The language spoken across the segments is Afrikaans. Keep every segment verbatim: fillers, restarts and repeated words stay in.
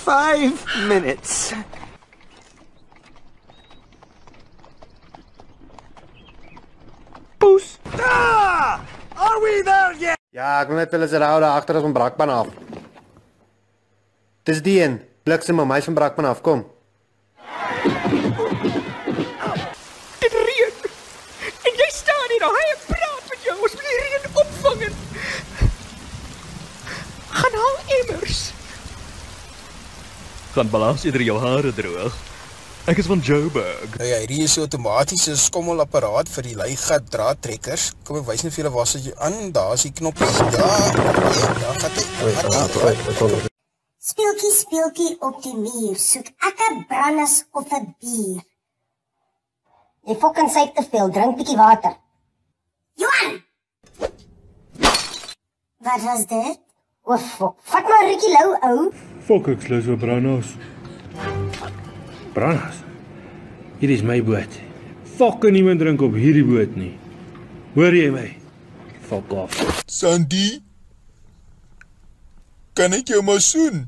Five minutes. Poes. Ah! Are we there yet? Ja, ek wil net hulle se hou daar agter ons van Brakpan af. Dis die een. Bliksem maar my van Brakpan af, kom. Dit reën. En jy staan hier en hy praat met jou. Ons moet die reën opvang. Gaan haal emmers. Gaan balans eerder jou hare droog. Ek is van Joburg. Nou ja, hierdie is 'n outomatiese skommelapparaat vir die leigat draadtrekkers. Kom ek wys net vir julle waar sit jy aan. Daar is die knoppie. Ja, ja, daar gaan dit. Speeltjie, speeltjie op die muur. Soek ek 'n brandas of 'n bier. Jy fucking syk te veel, drink bietjie water. Johan! Wat was dit? O, fuck. Vat maar 'n rukkie lou, ou. Fuck, ek slus op brandas. Brandas? Hier is my boot. Fuck, niemand drink op hierdie boot nie. Hoor jy my? Fuck off. Sandy? Kan ek jou maar soen?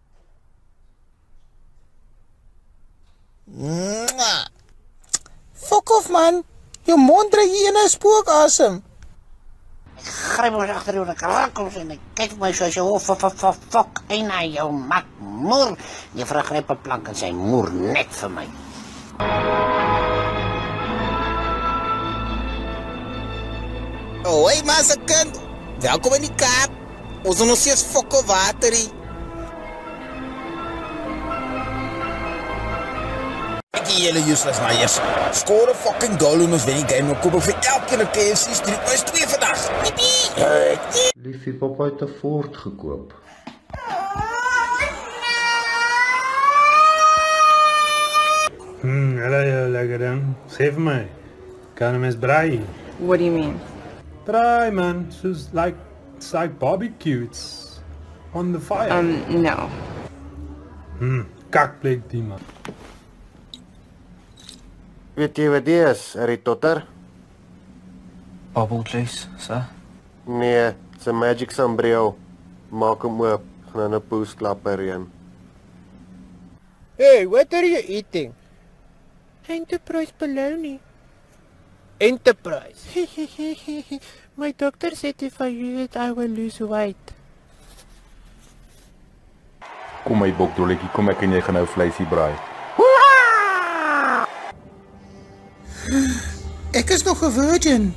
Fuck off, man. Jou mond dryg hier in 'n spookasem. Gryp ons agter jou en ek raak ons en ek kyk my soos jy hoor, fuck, fuck, fuck, fuck, en na jou mat moer. Jy vergryp 'n plank en sy moer net vir my. Hoi, maar se kind. Welkom in die Kaap. Ons doen ons eers fokke waterie. Ek gee julle useless na eers. Score 'n fucking goal en ons wen die game. Nou koop ek vir elke keer 'n K F C street. Ons twee vandag. Nippie. Liefie, papa het 'n Ford gekoop. Hmm, hallo jou lekker ding. Sê vir my. Kan 'n mens braai? What do you mean? Braai man, soos like it's like barbecue. It's on the fire. Um, no. Hmm, kakplek die man. Weet jy wat dit is, Harry Potter? Bubble juice, sir. Nee, it's a magic sombrero. Maak hom oop, gaan in 'n poesklapper reën. Hey, what are you eating? Enterprise bologna. Enterprise. My doctor said if I use it, I will lose weight. Kom my bokdolletjie, kom ek en jy gaan nou vleisie braai. Ek is nog 'n virgin.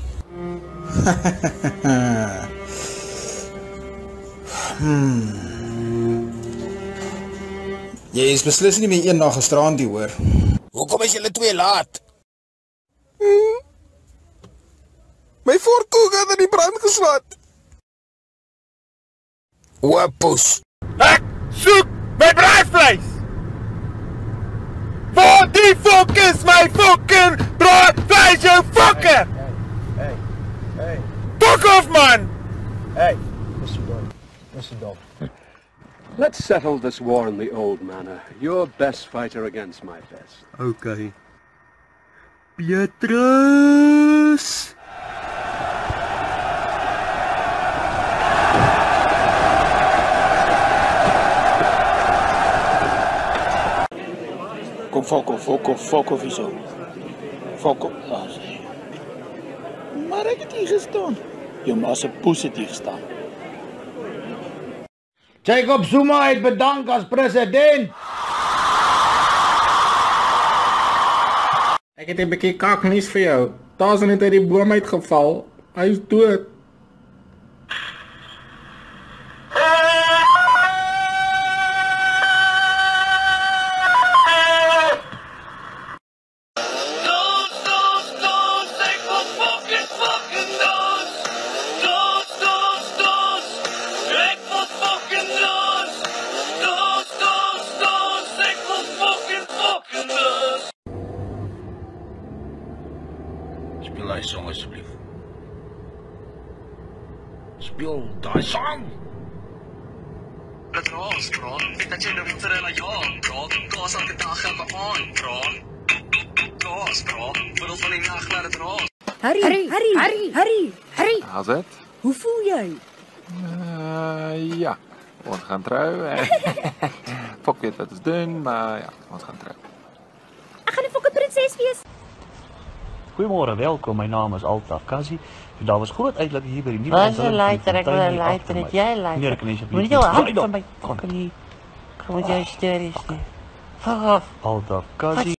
hmm. Jy is beslis nie meer eendag gisteraan die hoor. Hoekom is julle twee laat? Hmm. My voorkoek het in die brand geslaan. Wapus. Ek soek my braaivleis. Waar die fuck is my fucking braaivleis, jou fucker? Hey, hey. Fuck off, man! Hey, Mister Dog. Mister Dog. Let's settle this war in the old manner. Your best fighter against my best. Okay. Petrus! Kom, fok op, fok op, fok op, zo. Fok op, daar is hy. Maar ek het hier gestaan. Jou ma se poes het hier gestaan. Jacob Zuma het bedank as president. Ek het 'n bietjie kaknuus vir jou. Daar's net uit die boom uitgeval. Hy is dood. Speel daai song asseblief. Speel daai song. Dit raas, bro. Dat jy nou vir hulle ja, bro. Kaas elke dag elke aand, bro. Kaas, bro. Middel van die nag laat dit raas. Harry, Harry, Harry, Harry, Harry, Harry. How's it? Hoe voel jy? Uh, ja. Ons gaan trouwen. Fok weet wat ons doen, maar ja, ons gaan trouwen. Ek gaan 'n fokke prinses wees. Goeiemôre, welkom. My naam is Altaf Kazi. So, daar was groot uitlik hier by die nuwe Wat 'n luiter, ek wil 'n luiter, het jy 'n luiter? Nee, ek kan nie asseblief. Moet jou hou van my fucking hier. Kom met jou stories nie. Fuck off. Altaf Kazi.